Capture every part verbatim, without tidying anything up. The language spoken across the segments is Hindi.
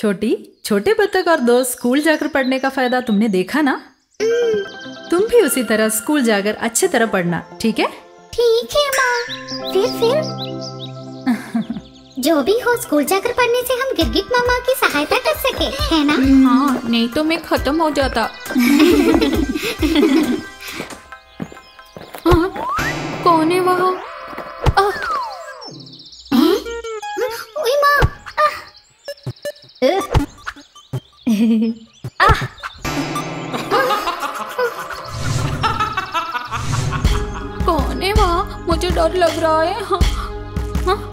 छोटी छोटे बत्तख और दोस्त स्कूल जाकर पढ़ने का फायदा तुमने देखा ना। तुम भी उसी तरह स्कूल जाकर अच्छे तरह पढ़ना, ठीक है? ठीक है माँ। फिर फिर जो भी हो, स्कूल जाकर पढ़ने से हम गिरगिट मामा की सहायता कर सके, है ना? हाँ, नहीं तो मैं खत्म हो जाता। हाँ, कौन है वहाँ? ओए माँ। कौन है वहाँ? मुझे डर लग रहा है। हाँ, हाँ।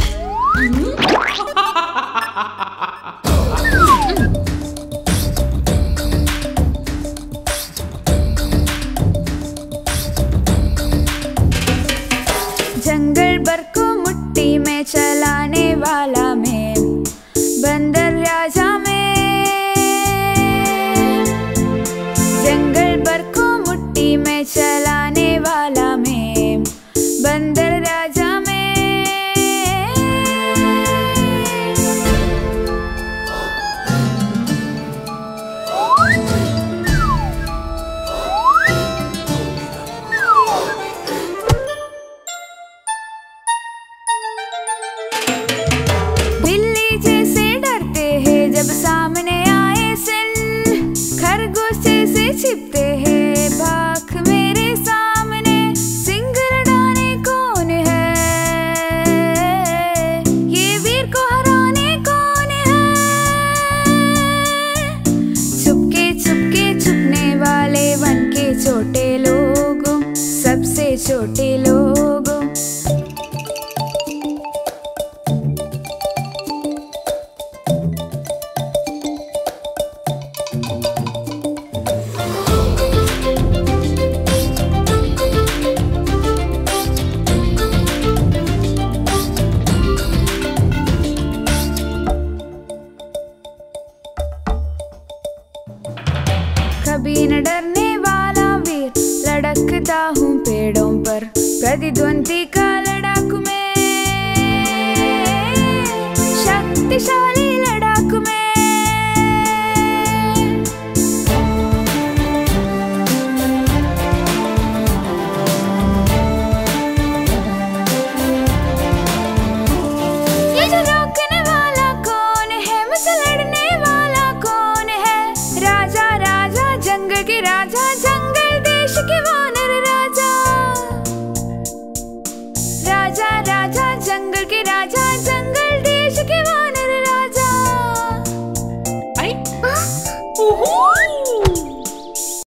जंगल बर को मुट्ठी में चलाने वाला मैं, बंदर राजा में। जंगल बर को मुट्ठी में चलाने वाला मैं, बंदर राजा में। जब सामने आए सिल, खरगोश जैसे छिपते हैं भाग मेरे सामने। सिंह लड़ाने कौन है, ये वीर को हराने कौन है? छुपके छुपके छुपने वाले वन के छोटे लोगों, सबसे छोटे लोगों। कभी न डरने वाला वीर, लड़कता हूँ पेड़ों पर, प्रतिद्वंदी